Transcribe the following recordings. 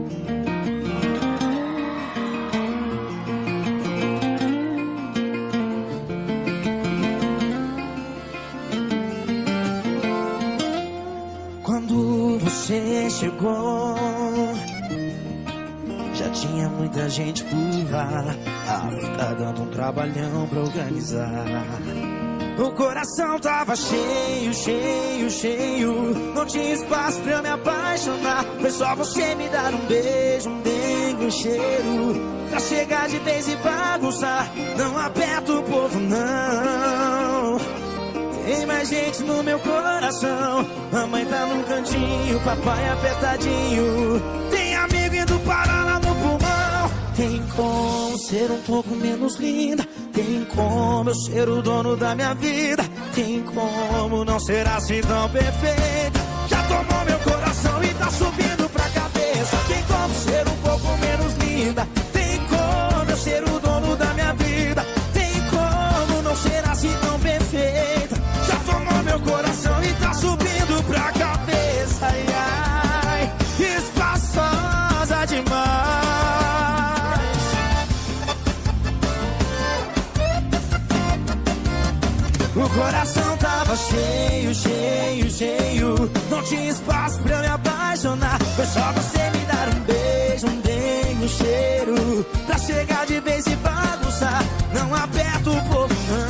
Quando você chegou, já tinha muita gente por lá. Tá dando um trabalhão pra organizar. O coração tava cheio, cheio, cheio. Não tinha espaço pra eu me apaixonar. Foi só você me dar um beijo, um dengue, um cheiro, pra chegar de vez e bagunçar. Não aperta o povo, não. Tem mais gente no meu coração. Mamãe tá num cantinho, papai apertadinho. Tem amigo indo parar lá no pulmão. Tem como ser um pouco menos linda. Tem como eu ser o dono da minha vida. Tem como não ser assim tão perfeita. Já tomou meu coração e tá subindo pra cabeça. Tem como ser um pouco menos linda. Tem como eu ser o dono da minha vida. Tem como não ser assim tão perfeita. Já tomou meu coração e tá subindo pra cabeça. Ai, ai, espaçosa demais. O coração tava cheio, cheio, cheio. Não tinha espaço pra eu me apaixonar. Foi só você me dar um beijo, um dengue, um cheiro, pra chegar de vez e bagunçar. Não aperta o povo,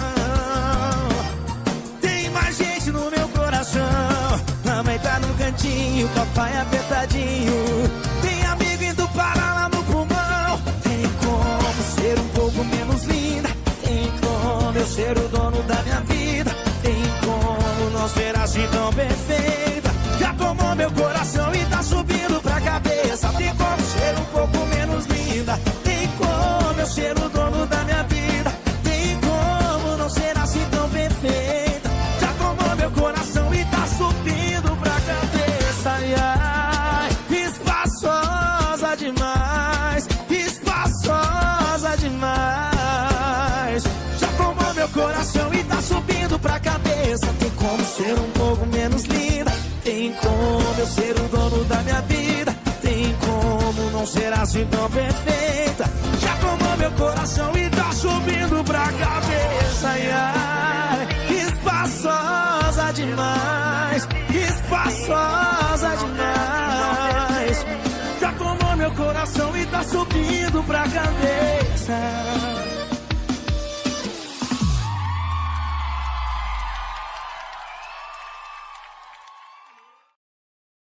não. Tem mais gente no meu coração. Mamãe tá no cantinho, papai apertadinho. Tem amigo indo parar lá no pulmão. Tem como ser um pouco menos linda. Tem como eu ser o dono da minha vida. Tem como não ser assim tão perfeita. Já tomou meu coração e tá subindo pra cabeça. Tem como ser um pouco menos linda. Tem como eu ser o dono da minha vida. Tem como não ser assim tão perfeita. Já tomou meu coração e tá subindo pra cabeça. Ai, ai, espaçosa demais. Espaçosa demais. Já tomou meu coração e tá subindo pra cabeça. Tem como ser um pouco menos linda. Tem como eu ser o dono da minha vida. Tem como não ser assim tão perfeita. Já tomou meu coração e tá subindo pra cabeça. Ai, ai, espaçosa demais. Espaçosa demais. Já tomou meu coração e tá subindo pra cabeça.